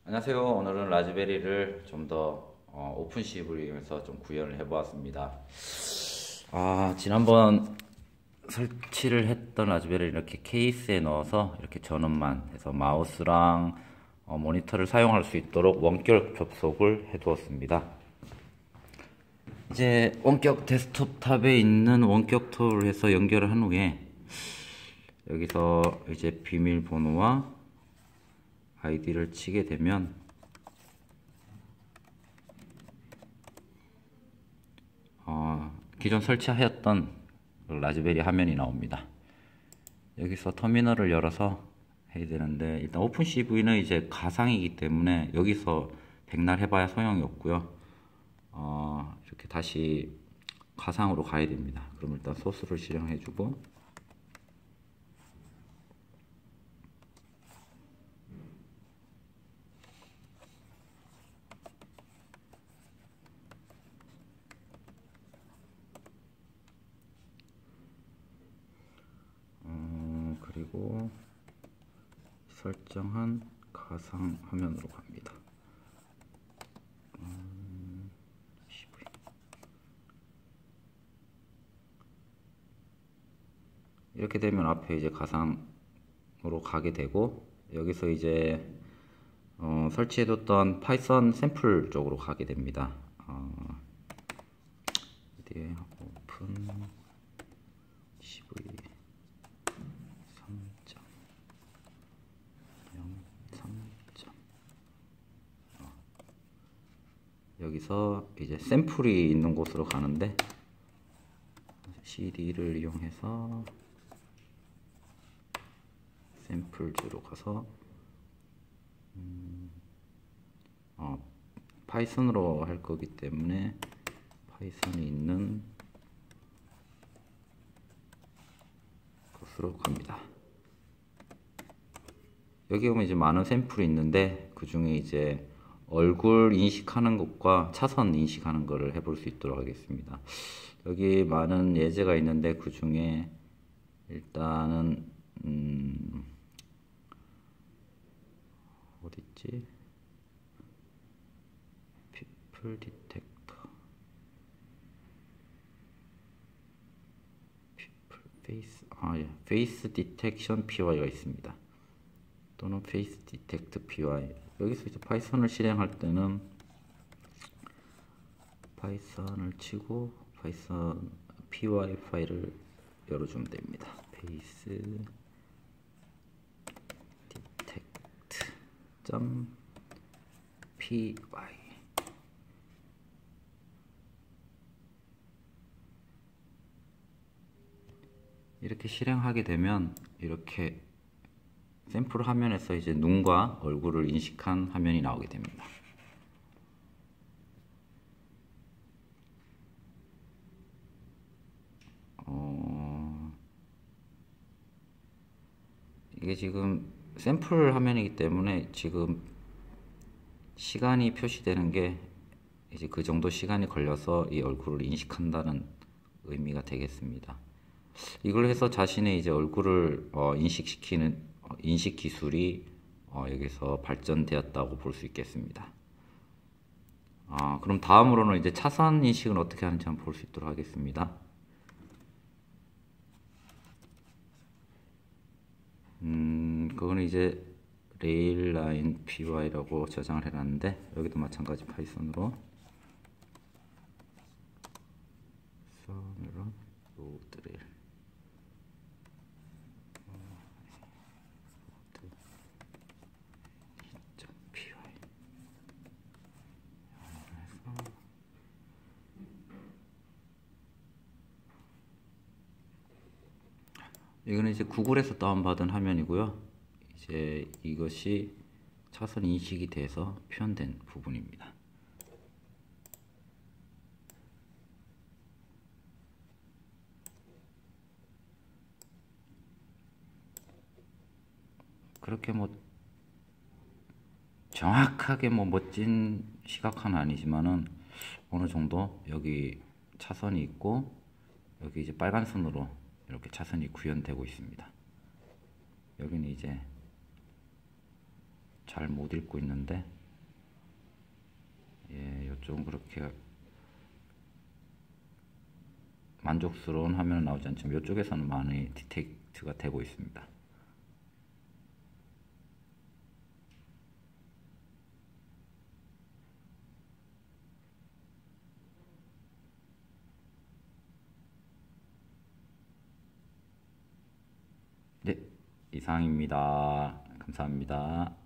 안녕하세요. 오늘은 라즈베리를 좀 더 오픈CV를 이용해서 좀 구현을 해보았습니다. 지난번 설치를 했던 라즈베리를 이렇게 케이스에 넣어서 이렇게 전원만 해서 마우스랑 모니터를 사용할 수 있도록 원격 접속을 해두었습니다. 이제 원격 데스크톱탑에 있는 원격 톱을 해서 연결을 한 후에 여기서 이제 비밀번호와 아이디를 치게 되면 기존 설치하였던 라즈베리 화면이 나옵니다. 여기서 터미널을 열어서 해야 되는데, 일단 오픈CV는 이제 가상이기 때문에 여기서 백날 해봐야 소용이 없고요. 이렇게 다시 가상으로 가야 됩니다. 그럼 일단 소스를 실행해주고, 그리고 설정한 가상 화면으로 갑니다. 이렇게 되면 앞에 이제 가상으로 가게 되고, 여기서 이제 설치해뒀던 파이썬 샘플 쪽으로 가게 됩니다. 어디에 오픈 CV 3.03. 여기서 이제 샘플이 있는 곳으로 가는데, CD를 이용해서 샘플즈로 가서 파이썬으로 할 거기 때문에 파이썬이 있는 곳으로 갑니다. 여기 보면 이제 많은 샘플이 있는데, 그 중에 이제 얼굴 인식하는 것과 차선 인식하는 것을 해볼 수 있도록 하겠습니다. 여기 많은 예제가 있는데, 그 중에 일단은 어딨지? People Detector, People Face, Face Detection PY가 있습니다. 또는 Face Detect PY. 여기서 이제 파이썬을 실행할 때는 파이썬을 치고 파이썬 py 파일을 열어주면 됩니다. Face Detect.py. 이렇게 실행하게 되면 이렇게 샘플 화면에서 이제 눈과 얼굴을 인식한 화면이 나오게 됩니다. 이게 지금 샘플 화면이기 때문에 지금 시간이 표시되는 게 이제 그 정도 시간이 걸려서 이 얼굴을 인식한다는 의미가 되겠습니다. 이걸 해서 자신의 이제 얼굴을 인식시키는 인식 기술이 여기서 발전되었다고 볼 수 있겠습니다. 그럼 다음으로는 이제 차선 인식은 어떻게 하는지 한번 볼 수 있도록 하겠습니다. 그거는 이제 레일라인 py라고 저장을 해놨는데, 여기도 마찬가지 파이썬으로 선으로 로드레일 이거는 이제 구글에서 다운받은 화면이고요. 이제 이것이 차선 인식이 돼서 표현된 부분입니다. 그렇게 뭐 정확하게 뭐 멋진 시각화는 아니지만은 어느 정도 여기 차선이 있고, 여기 이제 빨간 선으로 이렇게 차선이 구현되고 있습니다. 여기는 이제 잘 못 읽고 있는데, 좀 그렇게 만족스러운 화면은 나오지 않지만 이쪽에서는 많이 디텍트가 되고 있습니다. 네, 이상입니다. 감사합니다.